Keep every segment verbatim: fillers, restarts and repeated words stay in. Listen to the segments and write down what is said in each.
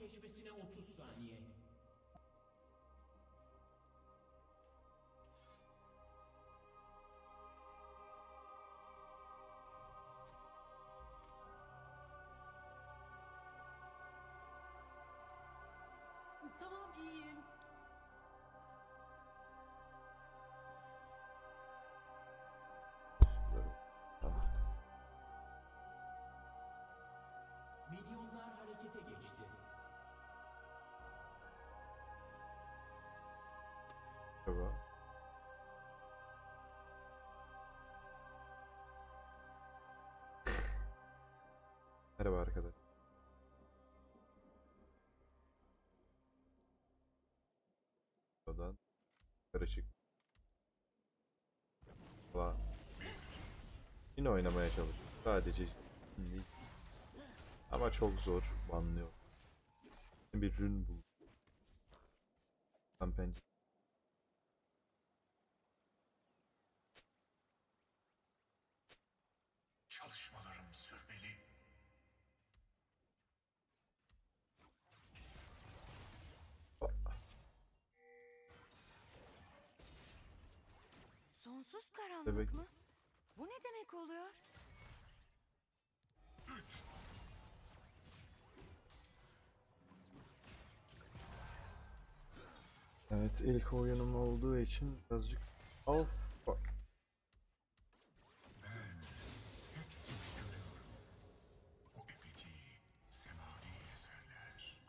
geçmesine otuz saniye. Tamam, iyiyim. Tamam. Milyonlar harekete geçti. Merhaba. Merhaba arkadaş. Buradan karışık. Valla. Yine oynamaya çalışıyorum. Sadece şimdi. Ama çok zor. Anlıyor. Bir rün bul. Tam pencere. Çalışmalarım sürmeli. Sonsuz karanlık Bebek. mı? Bu ne demek oluyor? Evet, ilk oyunum olduğu için birazcık of. Ben hepsini görüyorum. O ebedi, semavi eserler.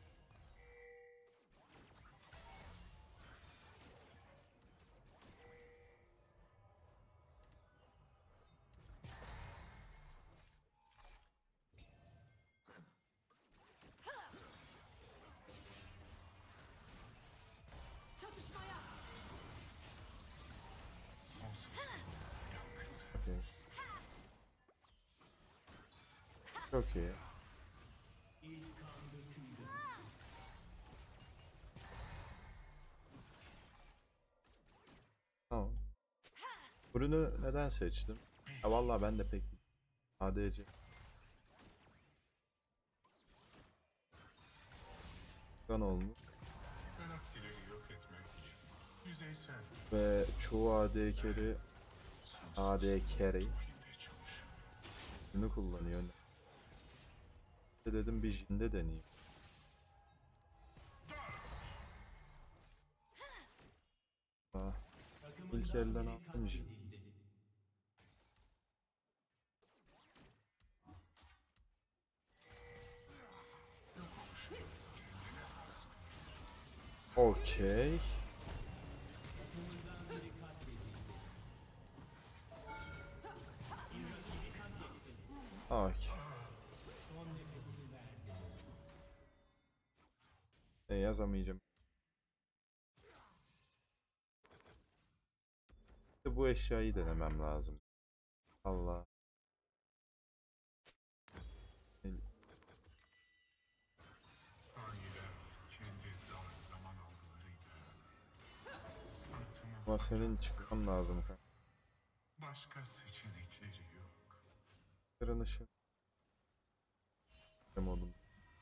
Çatışmaya. Sonsuzluğun yankısı. Okay. Çok iyi. İlk kan döküldü. Tamam. Ürünü neden seçtim? Ya vallahi ben de pek A D C kan olmuş Galaksileri yok etmek yüzeysel. ve çoğu A D carry A D carry Halinde çalışır. ürünü kullanıyor. İşte dedim bir jinde deneyeyim. Ah, Takımından İlk elden biri aldım işi. katledildi. Yok oluşu kendine has. okey. Takımından biri katledildi. Bir rakibi katlettiniz. Okey. Son nefesini verdi. E, yazamayacağım. İşte bu eşyayı denemem lazım. Allah. El- Faniler kendi dar zaman algılarıyla sanatımı Ama senin çıkman lazım kanka. başka seçenekleri yok. Kırınışı. Oğlum.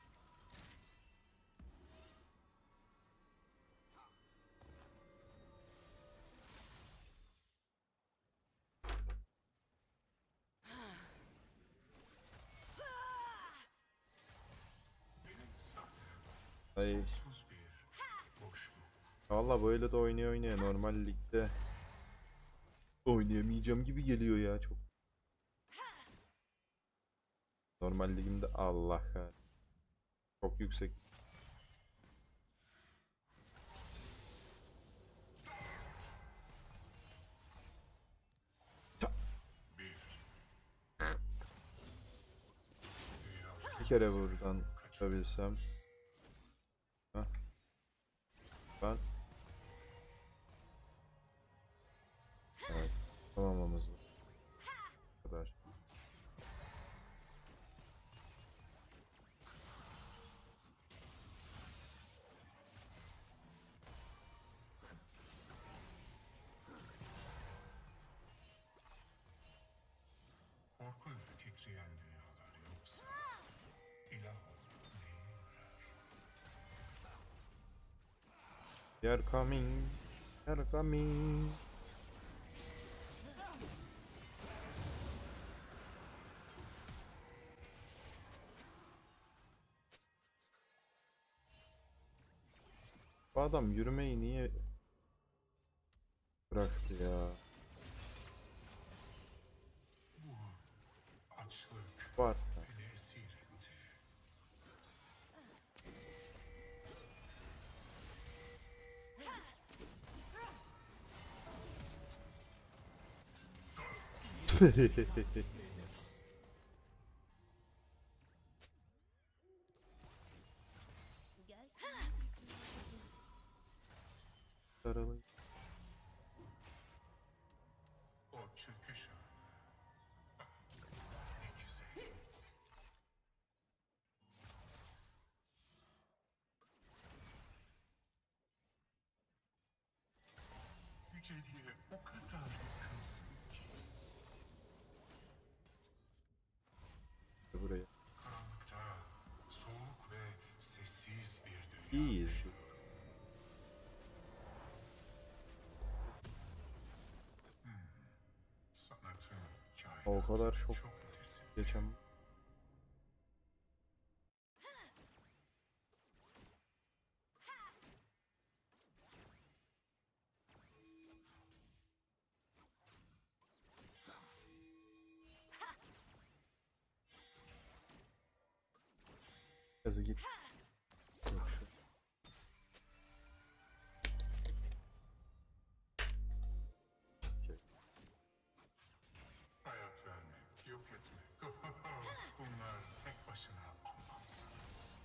Benim sahnem Ay. sonsuz bir boşluk. Valla böyle de oynaya oynaya normal ligde oynayamayacağım gibi geliyor ya çok. Normal ligimde Allah kahretsin. Çok yüksek. Bir kere buradan kaçabilsem. Heh. Ben. Evet. Tamamımız var. Bu kadar. Korkuyla titreyen dünyalar yoksa ilah olmak neye yarar? You're coming. You're coming. Bu adam yürümeyi niye bıraktı ya? Bu açlık Var. beni esir etti. Sarılın. O çöküş anı. Ne güzel. Yüceliğe o kadar yakınsın ki. Buraya. Karanlıkta soğuk ve sessiz bir dünya. İyiyiz. Sanatın O kadar çok çok ötesi. geçen. Yazı git. Yok şu. Okey. Hayat vermek, yok etmek. Bunlar tek başına anlamsız.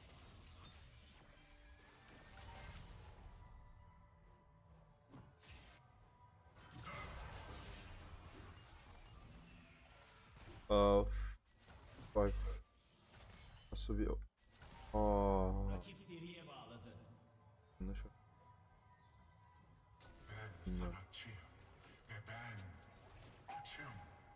Of. Bak. Nasıl bir... Aa. Rakip seriye bağladı. Yanlış. Ben Bilmiyorum. sanatçıyım ve ben açım.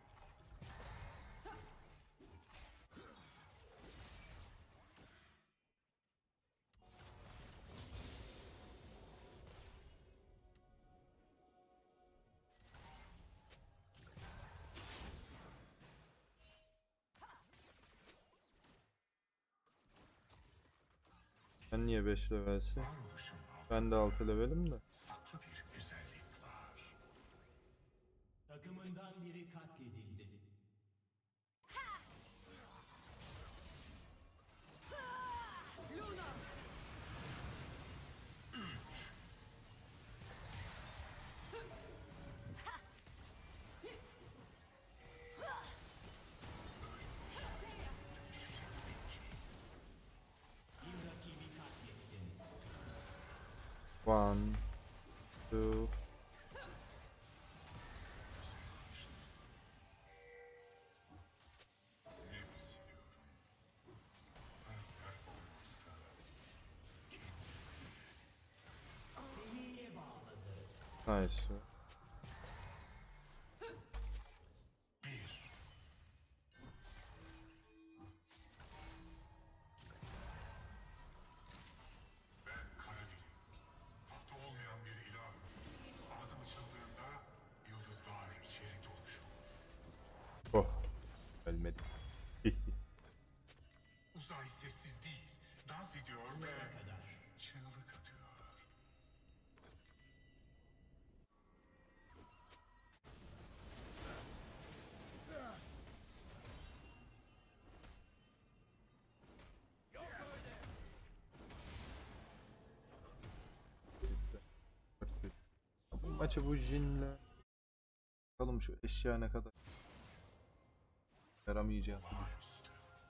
Ben niye beş levelsin? Varoluşun altında Ben de altı levelim de. saklı bir güzellik var. Takımından biri katledildi. Luna. Bir rakibi katlettin. One. Two. Ne hissediyorum? Her performansta Seriye bağladı. Nice. bir. Ben Karadil. Tahta olmayan bir ilah. Ağzım açıldığında yıldızlar içeri doluşur. Oh. Ölmedi. Uzay sessiz değil. Dans ediyor ve Buraya kadar. çığlık atıyor. Bu maçı bu jinle. Bakalım şu eşya ne kadar yaramayacağını düşün. Olağanüstü.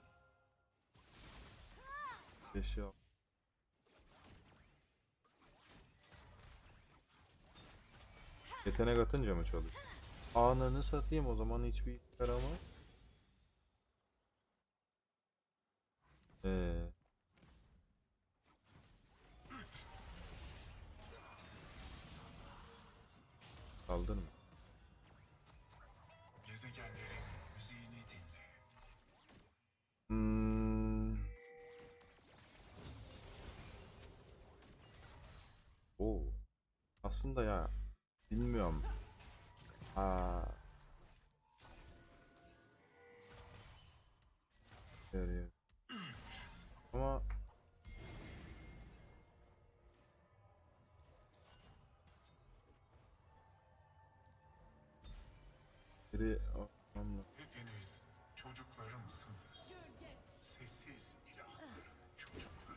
Eşya. Yetenek atınca mı çalışıyor? Ananı satayım, o zaman hiçbir işe yaramaz. Ee. Kaldın mı? Gezegenlerin müziğini dinle. Hmm. aslında ya bilmiyorum. Aa. Yarıyor. Ama biri anla. Hepiniz çocuklarımsınız. Sessiz ilahların çocukları.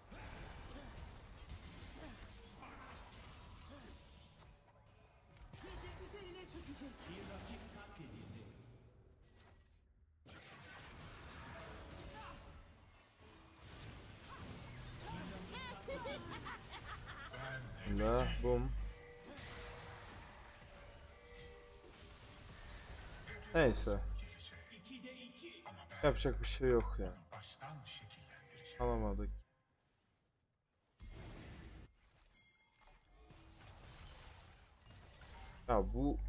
Gece üzerine çökecek. Bir rakip katledildi. La bum. Neyse. Gelecek. ikide iki. Ama ben Yapacak bir şey yok ya. baştan şekillendireceğim. Alamadık. Ya bu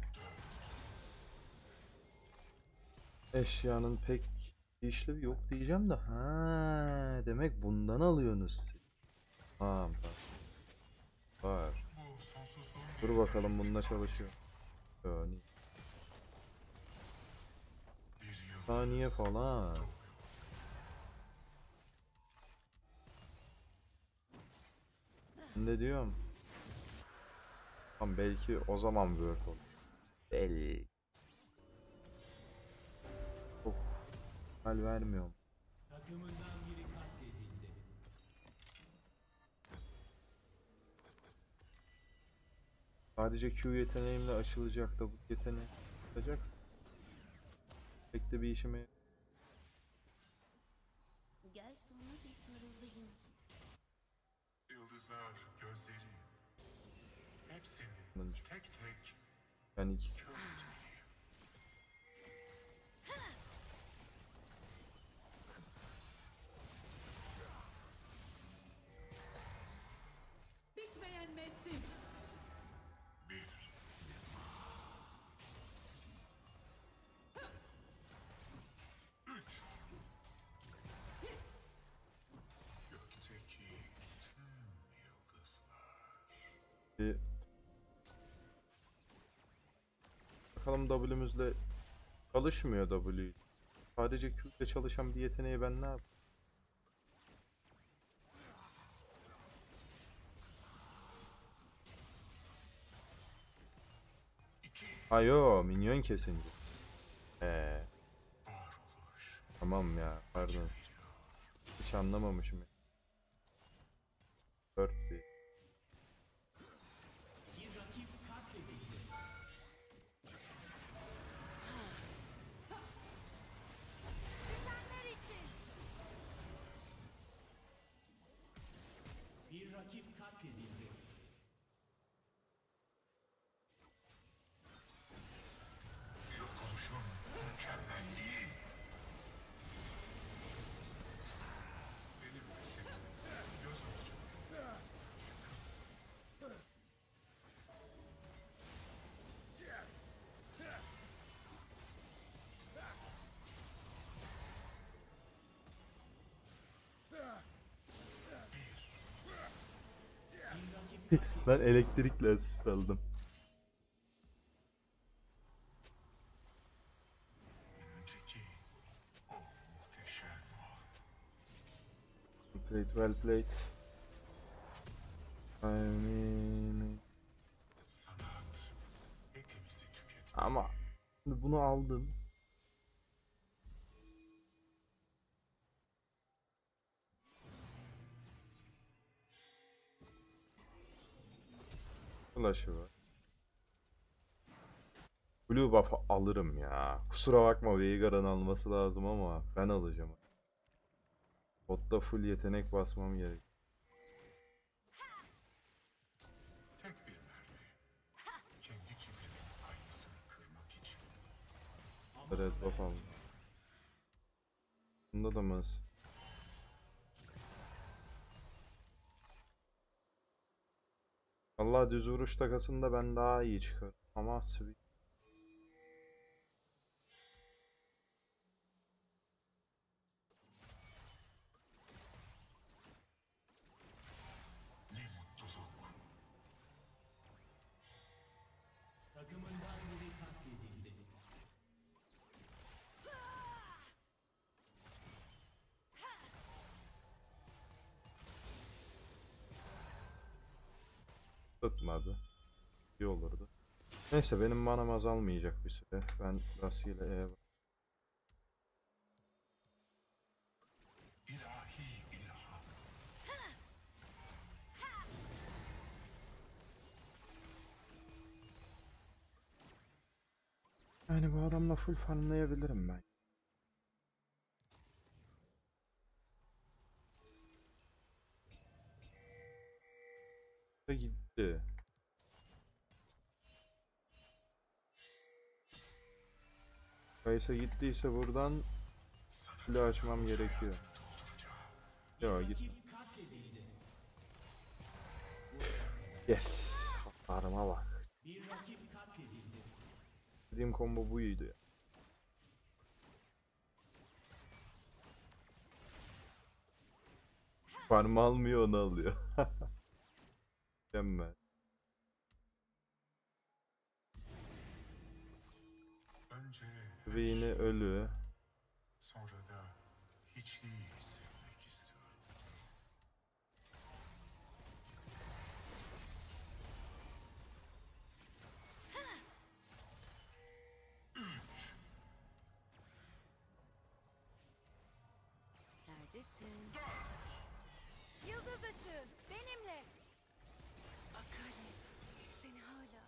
eşyanın pek bir işlevi yok diyeceğim de. Ha, demek bundan alıyorsunuz siz. Tamam tamam. Var. Bu sonsuzluğun Dur bir bakalım zerresi bunda sadece. çalışıyor. Yani Bir yıldız saniye falan. doğuyor. Ne diyorum? Tamam belki o zaman Word olur. Belki. Of. Hal vermiyorum. Takımından biri katledildi. Sadece Q yeteneğimle açılacak da bu yeteneği açacaksın. Pek de bir işime Gel sana bir sarılayım. Yıldızlar gözleri. Hepsini yarayacak. tek tek Ben iki. kör etmeliyim. Bitmeyen mevsim. Bir. Üç. Gökteki tüm yıldızlar. Bir... Bakalım W'müzle çalışmıyor W. Sadece Q ile çalışan bir yeteneği ben ne yap? İki. Ayo, minyon kesince. Ee, Varoluş. tamam ya, pardon. Hiç anlamamışım. Dört değil. Bir rakip katledildi. Düzenler için. Bir rakip katledildi. Yok oluşun mükemmelliği. Benim ve senin göz olacak. Ben elektrikle asist aldım. Önceki o muhteşem an. Played well played. I mean... Sanat hepimizi tüketmeli. Ama şimdi bunu aldın. Flash'ı var. Blue buff alırım ya. Kusura bakma, Veigar'ın alması lazım ama ben alacağım. Botta full yetenek basmam gerek. Tek bir mermi. Kendi kibrimin aynasını kırmak için. Red buff aldım. Bunda da mı? Allah, düz vuruş takasında ben daha iyi çıkar. Ama sweet. Ne mutluluk. Tutmadı. İyi olurdu. Neyse benim manam azalmayacak bir süre. Ben rastgele E'ye bak- İlahi ilham. Yani bu adamla full farmlayabilirim ben. Ve gitti. Kaysa gittiyse buradan kule açmam gerekiyor. Yo git. Rakip katledildi. Yes. Hasarıma bak. Bir rakip katledildi. Dediğim combo buydu ya. Farm almıyor, onu alıyor. Mükemmel. Önce Ve yine ölü. sonra da hiçliği hissetmek istiyorum. Neredesin? Yıldız ışığı benimle. Akali seni hala.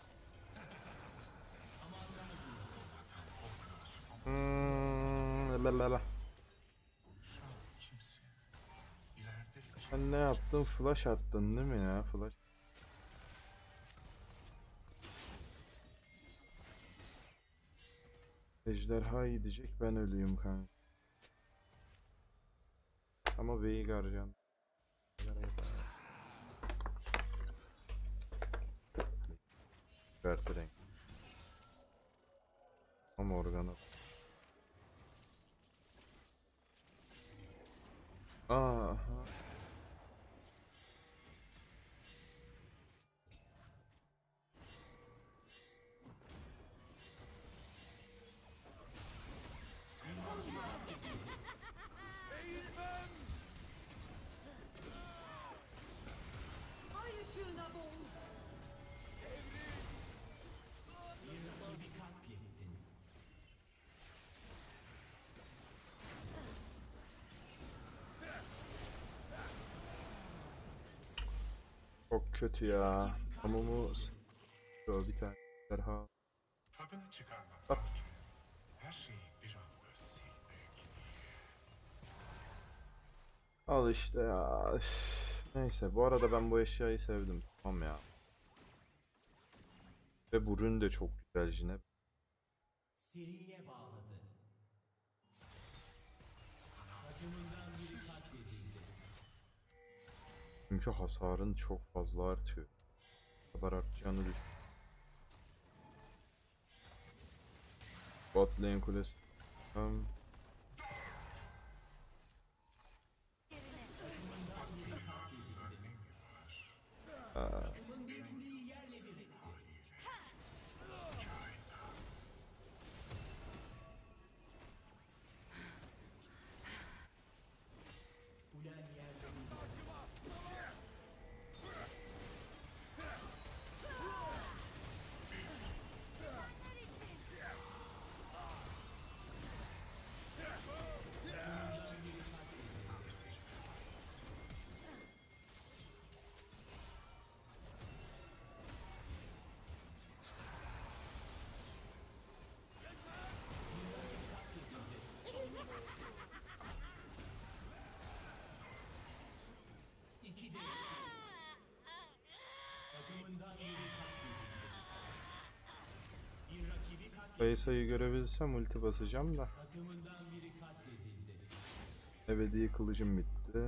Hmm, la la la. Şu an kimsin? İleride kim? Sen ne yaptın? Flash attın değil mi ya? Flash. Ejderha gidecek, ben ölüyüm kanka. Ama Veigar can. Vert renk. Ama organı. Aha. Ay ışığına boğul. Bir rakibi katlettin. Çok kötü ya. Hamumu s- Yo, bir tane ejderha. Tadını çıkarmak. Ah. Her şeyi bir anda silmek. Al işte ya. Üf. Neyse bu arada ben bu eşyayı sevdim. Tamam ya. Ve bu rün de çok güzel yine. Seriye bağladı. Takımından biri katledildi. Çünkü hasarın çok fazla artıyor. Ne kadar artacağını düşün. Bot lane kulesi. Hmm. Aa, Takımın bir kuleyi yerle bir etti. Kulen yerle bir etti. İki de takımından biri katledildi. Bir rakibi katledildi. Kayısayı görebilsem ulti basacağım da. Takımından biri katledildi. Ebedi kılıcım bitti.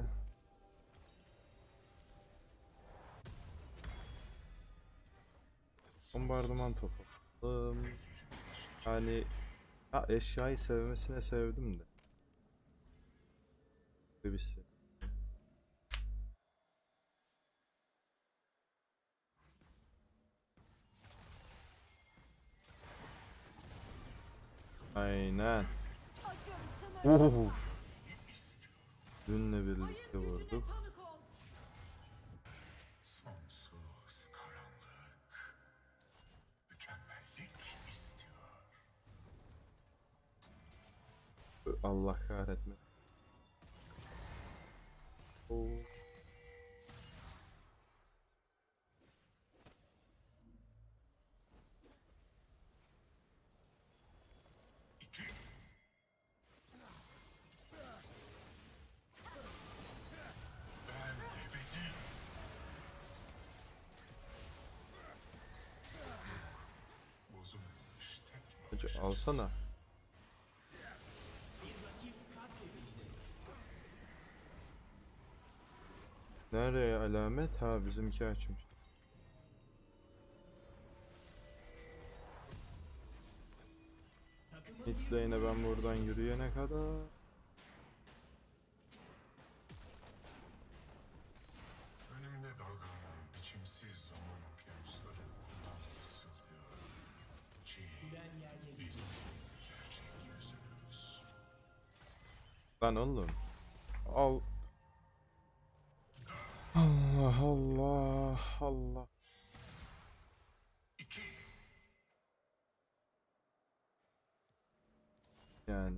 Bombardıman topu aldım. Yani ha, eşyayı sevmesine sevdim de. Birisi. Aynen. Oh. Dünle birlikte Ayın vurduk. gücüne tanık ol. Sonsuz karanlık. Allah kahretme. Oo. Ben ebedi. Bozulmuş tek Hacı bakış alsana. Bir rakip katledildi. Nereye alamet? Ha bizimki açmış. Takımın Mid bir lane'e ben buradan yürüyene kadar. Önümde dalgalanan biçimsiz zaman okyanusları kulağıma fısıldıyor. Ki kulen yerde biz gerçek yüzümüz. Lan oğlum. Al. Allah Allah Allah. İki. Yani.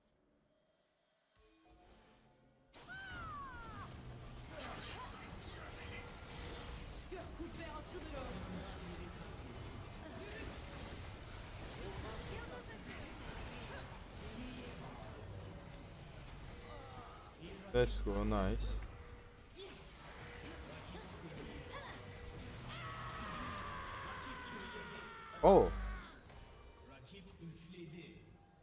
Gök kubbe açılıyor. Let's go, nice. Oh. rakip üçledi.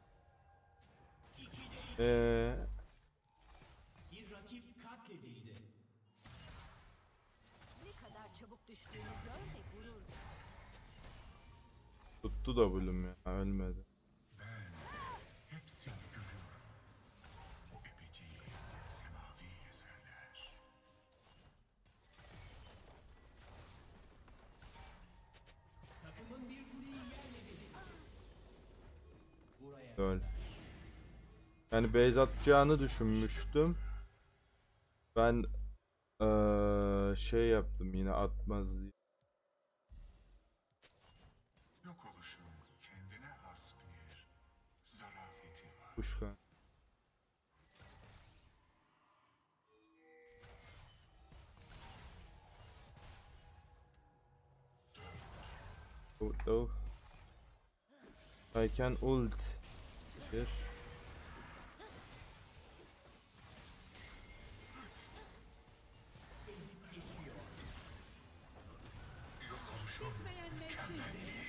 Ee, Bir rakip katledildi. Ne kadar çabuk düştüğünü gör ve gurur duy. tuttu da bölüm ya, ölmedi. Ben hepsini görüyorum. O ebedi semavi eserler. Takımın bir kuleyi yerle verildi. Buraya Öl. Yani base atacağını düşünmüştüm. Ben eee, şey yaptım yine atmaz diye. Yok oluşun kendine has bir zarafeti var. Kuşkan. Oh, oh. I can ult. Bir. ezip geçiyor. Yok oluşun Bitmeyen mevsim.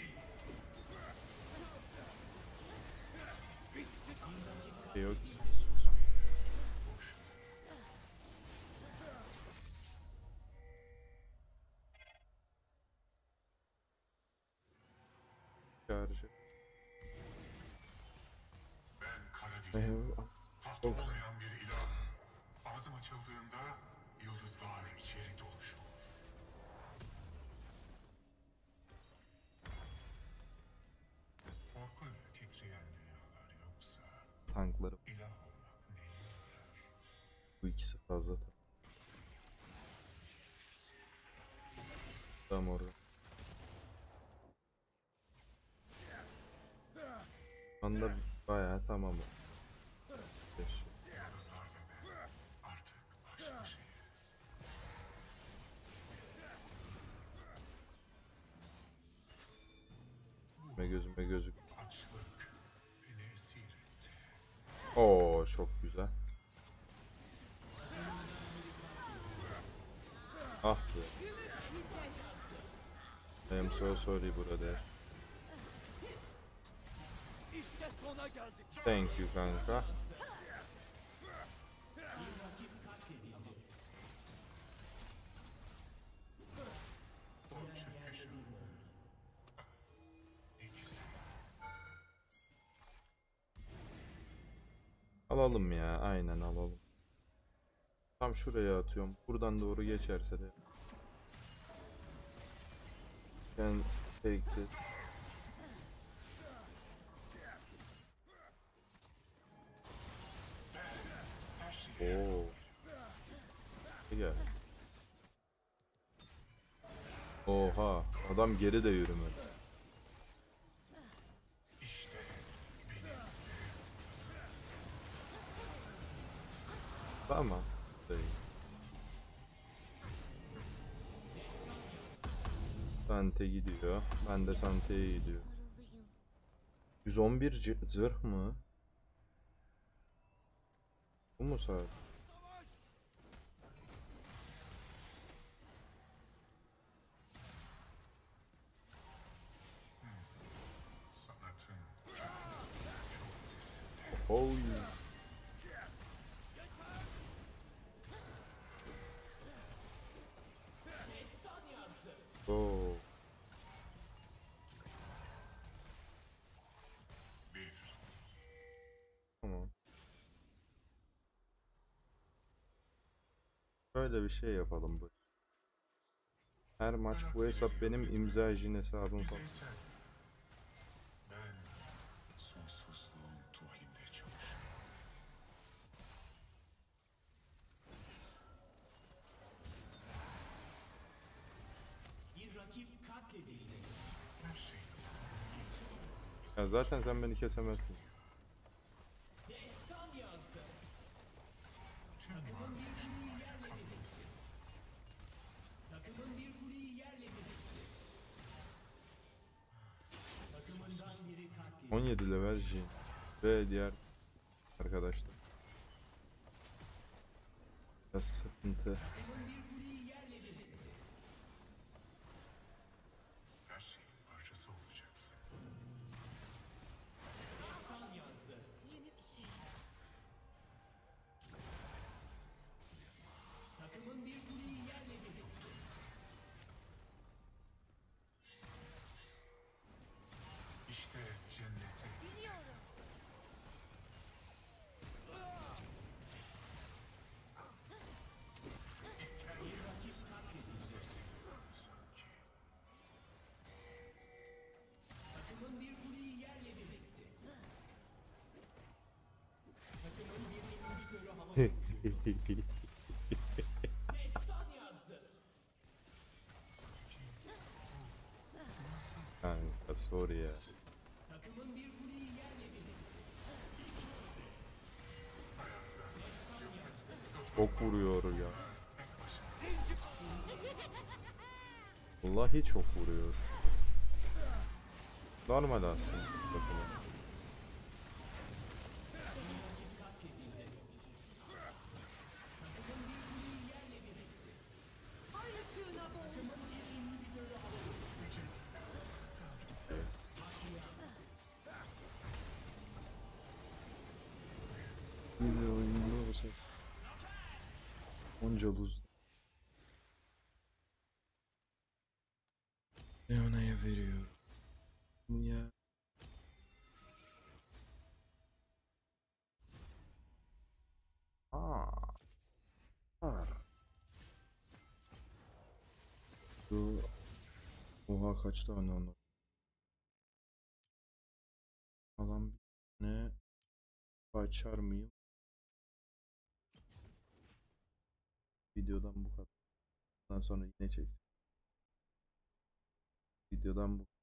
Şey yok. sonsuz bir boşluk. Şarjı. Ben kara dilim. Eyvah. Tahta Çok. olmayan bir ilah. Ağzım açıldığında yıldızlar içeri doluşur. Korkuyla titreyen dünyalar yoksa Tanklarım. ilah olmak neye yarar? Bu ikisi fazla. Tam orada. Şu anda bayağı tamam. Beş. Yıldızlar ve ben artık baş başayız. Gözüme gözüme gözük. Açlık beni esir etti. Oo çok güzel. Ah be. Gümüş hiddet. I am so sorry brother. İşte sona geldik. Thank you kanka. Bir rakip katledildi. O Kulen çöküşü yerde bir oldu. ne güzel. Alalım ya, aynen alalım. Tam şuraya atıyorum. Buradan doğru geçerse de. Ben take this. Oo. Gel. Oha, adam geri de yürümedi. İşte benim Tamam. Değil. Sante gidiyor. Ben de Sante'ye gidiyor. yüz on bir c- zırh mı? Bu mu saat? Sanatın çok ötesinde. Oy. Oo. Bir, Tamam. Böyle bir şey yapalım bu. Her maç bu hesap benim imza jin hesabım falan. yüzeysel. Ben sonsuzluğun tuvalinde çalışıyorum. Bir rakip katledildi. Her şeyin sonu. Ya zaten sen beni kesemezsin. Destan yazdı. Tüm varoluşuna kalmasın. Takımın bir kuleyi yerle bir etti. Takımından biri katledildi. on yedi level jin ve diğer arkadaşlar. Biraz sıkıntı. Takımın bir kuleyi yerle bir etti. Her şeyin parçası olacaksın. Destan yazdı. Yeni bir şey. Takımın bir kuleyi yerle bir etti. İşte cennete Biliyorum. Bir rakip katledildi. sesi sanki. Takımın bir kuleyi yerle bir etti. Takımın bir indikörü havada uçurdu. Destan yazdı. Kanka sorry ya. Takımın bir kuleyi yerle bir etti. Çok vuruyor ya. Vallahi çok vuruyor. Normal aslında. Bakın. Ay ışığına boğul. Bir oyunda olsa. Onca buz. Leona'ya veriyor. Ya. Aa. Aa. Şu. Oha kaç tane onu. Alan ne? Açar mıyım? Videodan bu kadar. Ondan sonra yine çek. Videodan bu